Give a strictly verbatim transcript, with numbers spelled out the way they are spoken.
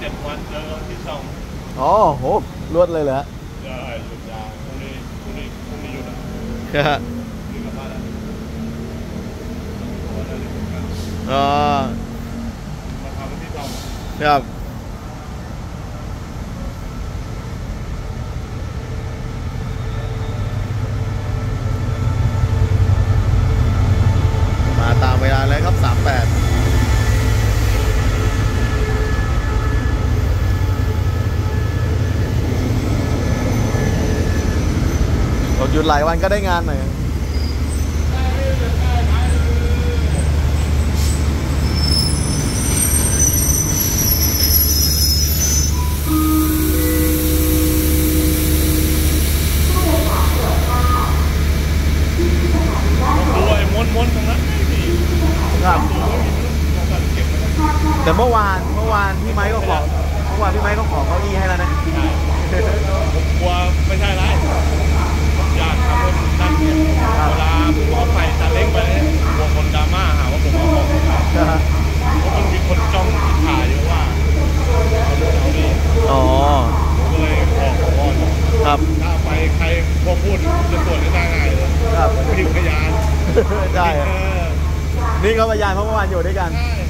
จ็ดวันเจอที่สองอ๋อโหรวดเลยเหรอใช่หยุดยาวพรุ่งนี้พรุ่งนี้พรุ่งนี้หยุดอ่ะหยุดกลับบ้านแล้วอ๋อมาทำที่สองครับมาตามเวลาเลยครับสามแปดหยุดหลายวันก็ได้งานหน่อยม้วนๆตรงนั้นครับแต่เมื่อวานเมื่อวานพี่ไม้ก็ขอเมื่อวานพี่ไม้ก็ขอเก้าอี้ให้แล้วนะผมกลัวไม่ใช่ไรอยากทำให้มันนั่นเนี่ยเวลาผมเอาไฟตาเล้งไปเนี่ยกลัวคนดราม่าหาว่าผมเอาของเพราะมันมีคนจ้องถ่ายอยู่ว่าเอาดิอ๋อผมก็เลยบอกก่อนครับถ้าไปใครพอพูดจะตรวจได้ง่ายเลยครับพิมพ์พยานได้นี่ก็พยานเพราะเมื่อวานอยู่ด้วยกันใช่